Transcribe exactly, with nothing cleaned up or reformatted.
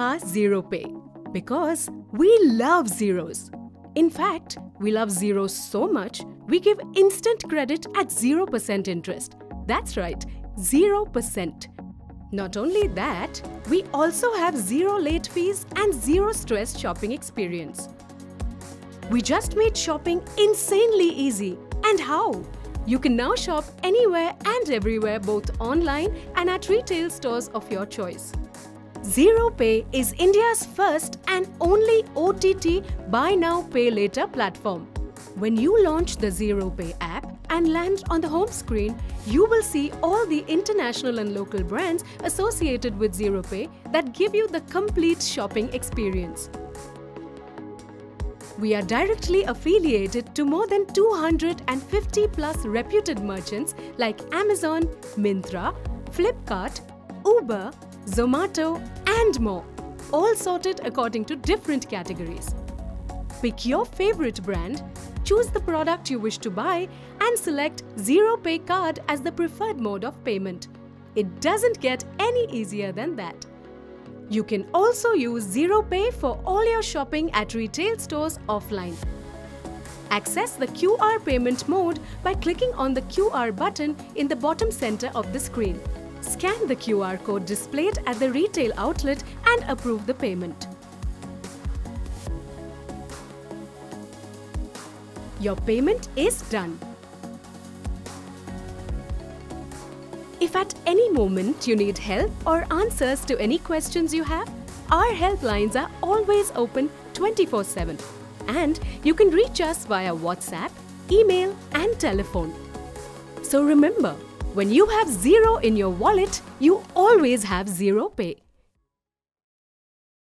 are Zero Pay because we love zeros. In fact, we love zeros so much, we give instant credit at zero percent interest. That's right, zero percent. Not only that, we also have zero late fees and zero stress shopping experience. We just made shopping insanely easy. And how? You can now shop anywhere and everywhere, both online and at retail stores of your choice. Zero Pay is India's first and only O T T Buy Now Pay Later platform. When you launch the Zero Pay app and land on the home screen, you will see all the international and local brands associated with Zero Pay that give you the complete shopping experience. We are directly affiliated to more than two hundred fifty plus reputed merchants like Amazon, Myntra, Flipkart, Uber, Zomato and more, all sorted according to different categories. Pick your favorite brand, choose the product you wish to buy and select Zero Pay card as the preferred mode of payment. It doesn't get any easier than that. You can also use Zero Pay for all your shopping at retail stores offline. Access the Q R payment mode by clicking on the Q R button in the bottom center of the screen. Scan the Q R code displayed at the retail outlet and approve the payment. Your payment is done. If at any moment you need help or answers to any questions you have, our helplines are always open twenty-four seven. And you can reach us via WhatsApp, email and telephone. So remember, when you have zero in your wallet, you always have Zero Pay.